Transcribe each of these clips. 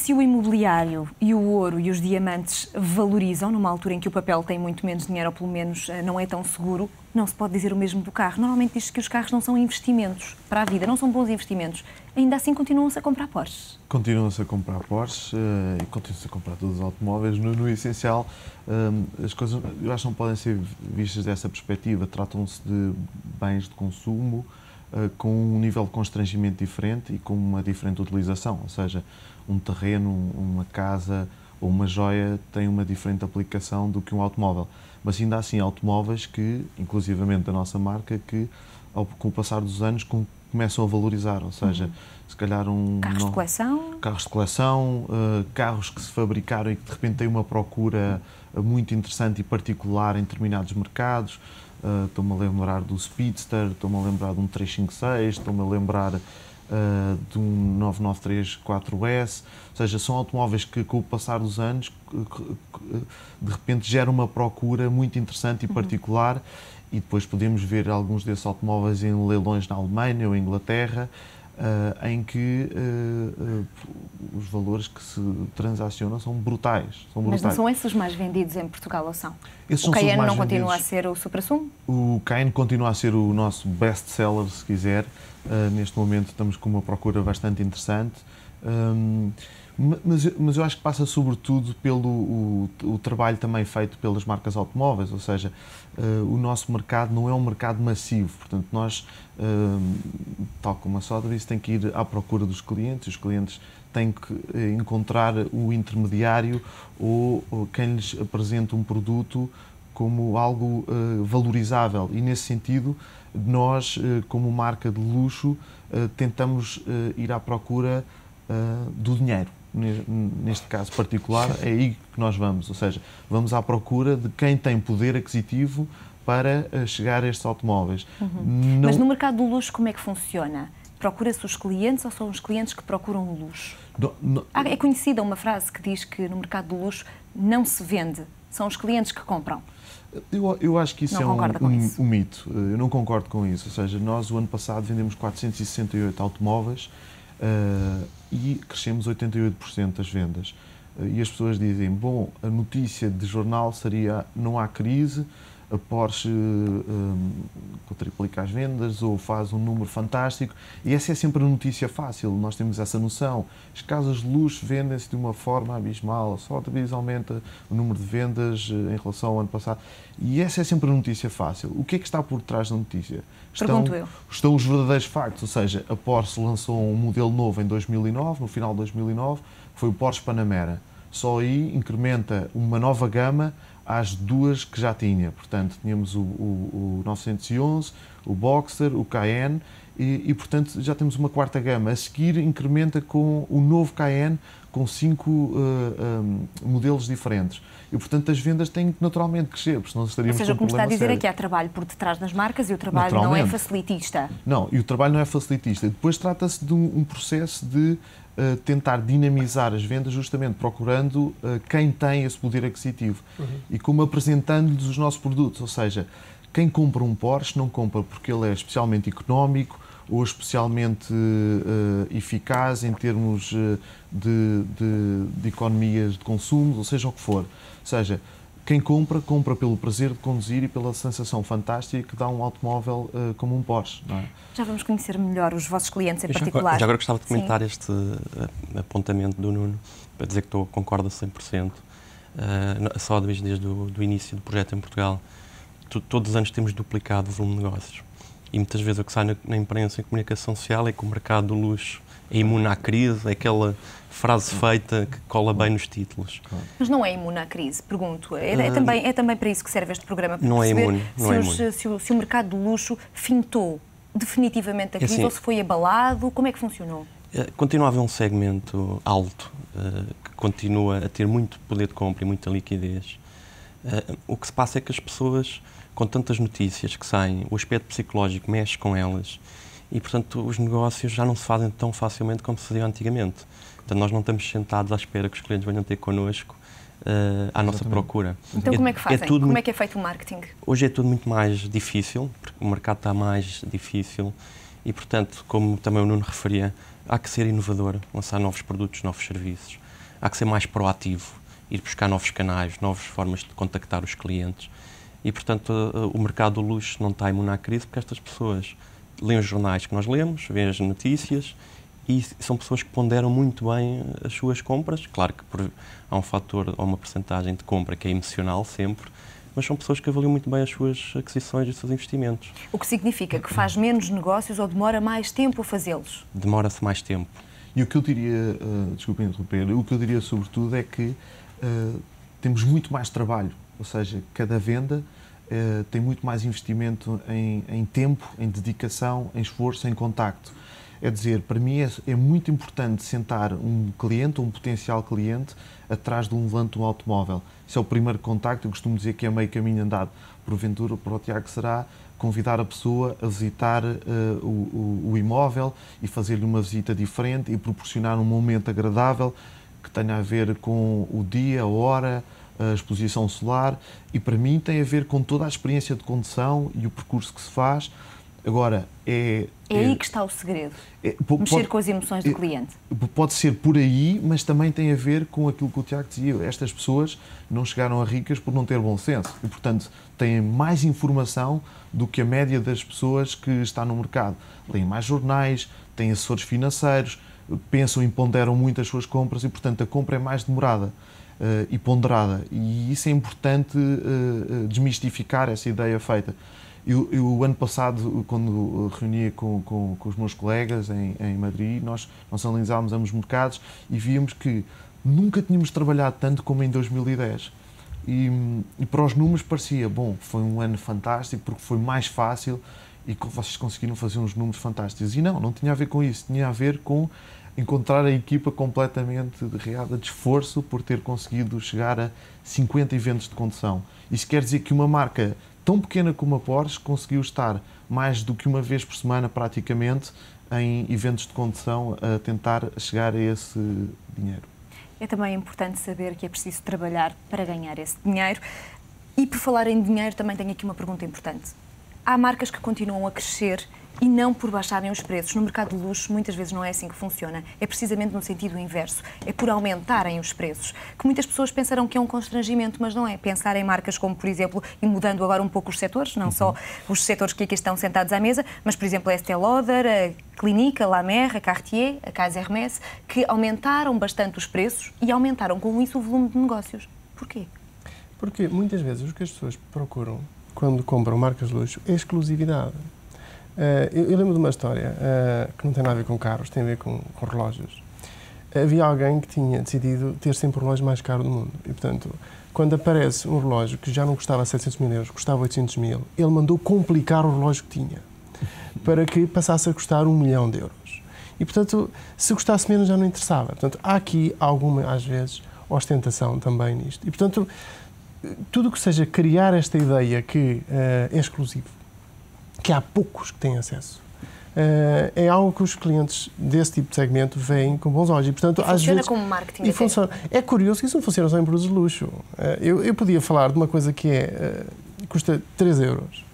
se o imobiliário e o ouro e os diamantes valorizam numa altura em que o papel tem muito menos dinheiro, ou pelo menos não é tão seguro, não se pode dizer o mesmo do carro. Normalmente diz-se que os carros não são investimentos para a vida, não são bons investimentos. Ainda assim continuam-se a comprar Porsches. Continuam-se a comprar Porsches e continuam-se a comprar todos os automóveis. No essencial, as coisas, eu acho que não podem ser vistas dessa perspectiva. Tratam-se de bens de consumo com um nível de constrangimento diferente e com uma diferente utilização. Ou seja, um terreno, uma casa ou uma joia tem uma diferente aplicação do que um automóvel. Mas ainda assim, automóveis que, inclusivamente da nossa marca, que com o passar dos anos começam a valorizar. Ou seja, se calhar Carros de coleção? Carros de coleção, carros que se fabricaram e que de repente têm uma procura muito interessante e particular em determinados mercados. Estou-me a lembrar do Speedster, estou-me a lembrar de um 356, estou-me a lembrar de um 993 4S, ou seja, são automóveis que com o passar dos anos de repente geram uma procura muito interessante e particular e depois podemos ver alguns desses automóveis em leilões na Alemanha ou Inglaterra em que os valores que se transacionam são brutais. Mas não são esses os mais vendidos em Portugal, ou são? Esses o Cayenne não vendidos. Continua a ser o suprassumo? O Cayenne continua a ser o nosso best-seller, se quiser. Neste momento estamos com uma procura bastante interessante. Mas eu acho que passa sobretudo pelo o trabalho também feito pelas marcas automóveis, ou seja, o nosso mercado não é um mercado massivo, portanto nós, tal como a Sotheby's, tem que ir à procura dos clientes, os clientes têm que encontrar o intermediário ou quem lhes apresenta um produto como algo valorizável e nesse sentido nós, como marca de luxo, tentamos ir à procura do dinheiro. Neste caso particular, é aí que nós vamos, ou seja, vamos à procura de quem tem poder aquisitivo para chegar a estes automóveis. Mas no mercado do luxo, como é que funciona? Procura-se os clientes ou são os clientes que procuram o luxo? É conhecida uma frase que diz que no mercado do luxo não se vende, são os clientes que compram. Eu acho que isso não é um mito. Eu não concordo com isso. Ou seja, nós o ano passado vendemos 468 automóveis e crescemos 88% das vendas. E as pessoas dizem, bom, a notícia de jornal seria não há crise, a Porsche triplica as vendas ou faz um número fantástico. E essa é sempre a notícia fácil, nós temos essa noção. As casas de luxo vendem-se de uma forma abismal, só Sotheby's aumenta o número de vendas em relação ao ano passado. E essa é sempre a notícia fácil. O que é que está por trás da notícia? Estão os verdadeiros factos, ou seja, a Porsche lançou um modelo novo em 2009, no final de 2009, que foi o Porsche Panamera. Só aí incrementa uma nova gama às duas que já tinha. Portanto, tínhamos o 911, o Boxster, o Cayenne e, portanto, já temos uma quarta gama. A seguir, incrementa com o novo Cayenne com 5 modelos diferentes. E, portanto, as vendas têm que naturalmente crescer, porque senão estaríamos com um problema sério. Ou seja, o que me está a dizer é que há trabalho por detrás das marcas e o trabalho não é facilitista. Não, e o trabalho não é facilitista. Depois trata-se de um processo de tentar dinamizar as vendas justamente procurando quem tem esse poder aquisitivo e como apresentando-lhes os nossos produtos, ou seja, quem compra um Porsche não compra porque ele é especialmente económico ou especialmente eficaz em termos de economias de consumo, ou seja o que for. Ou seja, quem compra, compra pelo prazer de conduzir e pela sensação fantástica que dá um automóvel como um Porsche. Não é? Já vamos conhecer melhor os vossos clientes em particular. Já agora gostava de comentar este apontamento do Nuno, para dizer que concordo a 100%. A Sotheby's, desde o início do projeto em Portugal, todos os anos temos duplicado o volume de negócios. E muitas vezes o que sai na imprensa e comunicação social é que o mercado do luxo é imune à crise, é aquela frase feita que cola bem nos títulos. Mas não é imune à crise, pergunto. É também para isso que serve este programa, para não perceber é imune, não é imune. Se o mercado do luxo fintou definitivamente a crise ou se foi abalado, como é que funcionou? Continua a haver um segmento alto, que continua a ter muito poder de compra e muita liquidez. O que se passa é que as pessoas, com tantas notícias que saem, o aspecto psicológico mexe com elas e, portanto, os negócios já não se fazem tão facilmente como se fazia antigamente. Portanto, nós não estamos sentados à espera que os clientes venham ter connosco à nossa procura. Então, como é que fazem? Como é que é feito o marketing? Hoje é tudo muito mais difícil, porque o mercado está mais difícil e, portanto, como também o Nuno referia, há que ser inovador, lançar novos produtos, novos serviços. há que ser mais proativo, ir buscar novos canais, novas formas de contactar os clientes. E, portanto, o mercado do luxo não está imune à crise porque estas pessoas leem os jornais que nós lemos, veem as notícias e são pessoas que ponderam muito bem as suas compras. Claro que há um fator ou uma percentagem de compra que é emocional sempre, mas são pessoas que avaliam muito bem as suas aquisições e os seus investimentos. O que significa que faz menos negócios ou demora mais tempo a fazê-los? Demora-se mais tempo. E o que eu diria, desculpa interromper, o que eu diria sobretudo é que temos muito mais trabalho, ou seja, cada venda tem muito mais investimento em tempo, em dedicação, em esforço, em contacto. É dizer, para mim é muito importante sentar um cliente, um potencial cliente, atrás de um volante de um automóvel. Isso é o primeiro contacto. Eu costumo dizer que é meio caminho andado. Porventura, para o Tiago será convidar a pessoa a visitar o imóvel e fazer-lhe uma visita diferente e proporcionar um momento agradável que tenha a ver com o dia, a hora, a exposição solar, e para mim tem a ver com toda a experiência de condução e o percurso que se faz. Agora, é aí que está o segredo, mexer com as emoções do cliente. Pode ser por aí, mas também tem a ver com aquilo que o Tiago dizia. Estas pessoas não chegaram a ricas por não ter bom senso e, portanto, têm mais informação do que a média das pessoas que está no mercado. Leem mais jornais, têm assessores financeiros, pensam e ponderam muito as suas compras e, portanto, a compra é mais demorada e ponderada. E isso é importante desmistificar essa ideia feita. Eu ano passado, quando reunia com os meus colegas em Madrid, nós analisámos ambos os mercados e víamos que nunca tínhamos trabalhado tanto como em 2010. E para os números parecia, bom, foi um ano fantástico porque foi mais fácil e vocês conseguiram fazer uns números fantásticos. E não tinha a ver com isso, tinha a ver com encontrar a equipa completamente derreada de esforço por ter conseguido chegar a 50 eventos de condução. Isso quer dizer que uma marca tão pequena como a Porsche conseguiu estar mais do que uma vez por semana praticamente em eventos de condução a tentar chegar a esse dinheiro. É também importante saber que é preciso trabalhar para ganhar esse dinheiro. E por falar em dinheiro, também tenho aqui uma pergunta importante. Há marcas que continuam a crescer e não por baixarem os preços. No mercado de luxo, muitas vezes não é assim que funciona. É precisamente no sentido inverso. É por aumentarem os preços. Que muitas pessoas pensarão que é um constrangimento, mas não é. Pensar em marcas como, por exemplo, e mudando agora um pouco os setores, não só os setores que aqui estão sentados à mesa, mas, por exemplo, a Estée Lauder, a Clinique, a La Mer, a Cartier, a Casa Hermès, que aumentaram bastante os preços e aumentaram com isso o volume de negócios. Porquê? Porque muitas vezes o que as pessoas procuram quando compram marcas de luxo é exclusividade. Eu lembro de uma história que não tem nada a ver com carros, tem a ver com relógios. Havia alguém que tinha decidido ter sempre o relógio mais caro do mundo. E, portanto, quando aparece um relógio que já não custava 700 mil euros, custava 800 mil, ele mandou complicar o relógio que tinha, para que passasse a custar 1 milhão de euros. E, portanto, se custasse menos já não interessava. Portanto, há aqui alguma, às vezes, ostentação também nisto. E, portanto, tudo o que seja criar esta ideia que é exclusivo, que há poucos que têm acesso, é algo que os clientes desse tipo de segmento veem com bons olhos. E, portanto, funciona às vezes, como marketing. Funciona. É curioso que isso não funciona só em produtos de luxo. Eu podia falar de uma coisa que custa 3 euros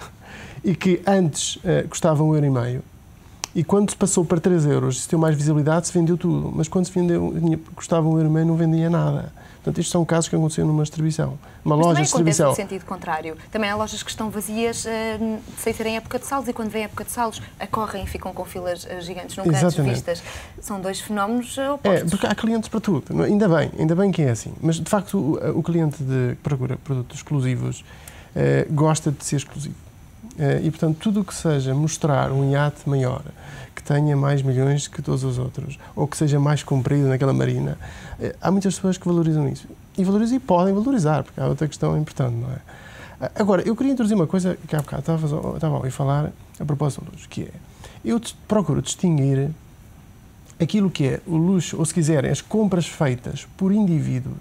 e que antes custava 1,5 € e quando se passou para 3 euros, se deu mais visibilidade, se vendeu tudo. Mas quando se vendeu, custava 1,5 € não vendia nada. Portanto, isto são casos que aconteceram numa distribuição. Uma loja de distribuição. Mas também acontece no sentido contrário. Também há lojas que estão vazias sem serem época de saldos e quando vem a época de saldos acorrem e ficam com filas gigantes, nunca antes vistas. São dois fenómenos opostos. Porque há clientes para tudo. Ainda bem que é assim. Mas, de facto, o cliente que procura produtos exclusivos gosta de ser exclusivo. E, portanto, tudo o que seja mostrar um iate maior, que tenha mais milhões que todos os outros, ou que seja mais comprido naquela marina, há muitas pessoas que valorizam isso. E valorizam e podem valorizar, porque há outra questão importante, não é? Agora, eu queria introduzir uma coisa que há bocado estava a ouvir falar a propósito do luxo, que é, eu procuro distinguir aquilo que é o luxo, ou se quiserem, as compras feitas por indivíduos,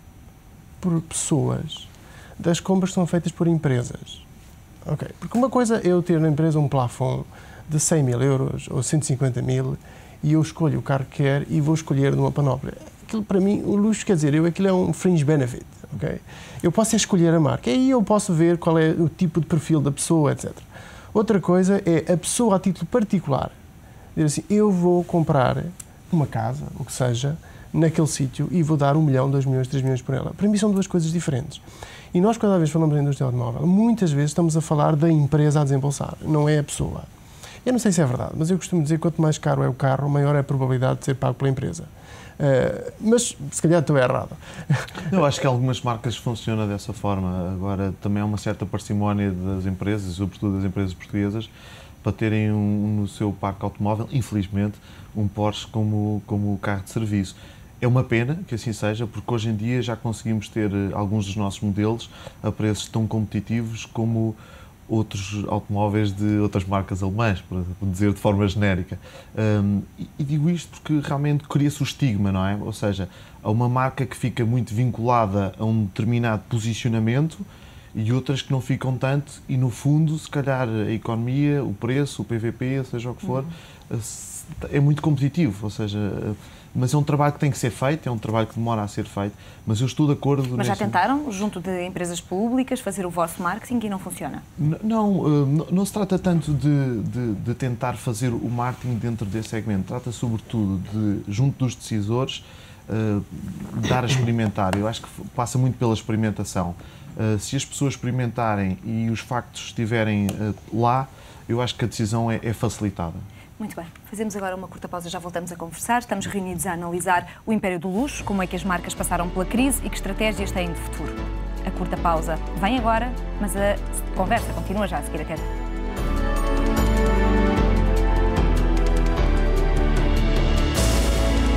por pessoas, das compras que são feitas por empresas. Okay. Porque uma coisa é eu ter na empresa um plafond de 100 mil euros ou 150 mil e eu escolho o carro que quero e vou escolher numa panóplia. Aquilo, para mim, o luxo, quer dizer, aquilo é um fringe benefit. Okay? Eu posso escolher a marca, aí eu posso ver qual é o tipo de perfil da pessoa, etc. Outra coisa é a pessoa, a título particular, dizer assim, eu vou comprar uma casa, o que seja, naquele sítio e vou dar 1 milhão, 2 milhões, 3 milhões por ela. Para mim são duas coisas diferentes. E nós, cada vez falamos da indústria automóvel, muitas vezes estamos a falar da empresa a desembolsar, não é a pessoa. Eu não sei se é verdade, mas eu costumo dizer que quanto mais caro é o carro, maior é a probabilidade de ser pago pela empresa. Mas, se calhar, estou errado. Eu acho que algumas marcas funcionam dessa forma. Agora, também há uma certa parcimónia das empresas, sobretudo das empresas portuguesas, para terem no seu parque automóvel, infelizmente, um Porsche como carro de serviço. É uma pena que assim seja, porque hoje em dia já conseguimos ter alguns dos nossos modelos a preços tão competitivos como outros automóveis de outras marcas alemãs, por dizer de forma genérica. E digo isto porque realmente cria-se o estigma, não é? Ou seja, há uma marca que fica muito vinculada a um determinado posicionamento e outras que não ficam tanto e, no fundo, se calhar a economia, o preço, o PVP, seja o que for, é muito competitivo, ou seja, mas é um trabalho que tem que ser feito, é um trabalho que demora a ser feito, mas eu estou de acordo... Mas já tentaram, junto de empresas públicas, fazer o vosso marketing e não funciona? Não se trata tanto de tentar fazer o marketing dentro desse segmento, trata sobretudo de, junto dos decisores, dar a experimentar. Eu acho que passa muito pela experimentação. Se as pessoas experimentarem e os factos estiverem lá, eu acho que a decisão é facilitada. Muito bem. Fazemos agora uma curta pausa, já voltamos a conversar. Estamos reunidos a analisar o império do luxo, como é que as marcas passaram pela crise e que estratégias têm de futuro. A curta pausa vem agora, mas a conversa continua já a seguir. Até já.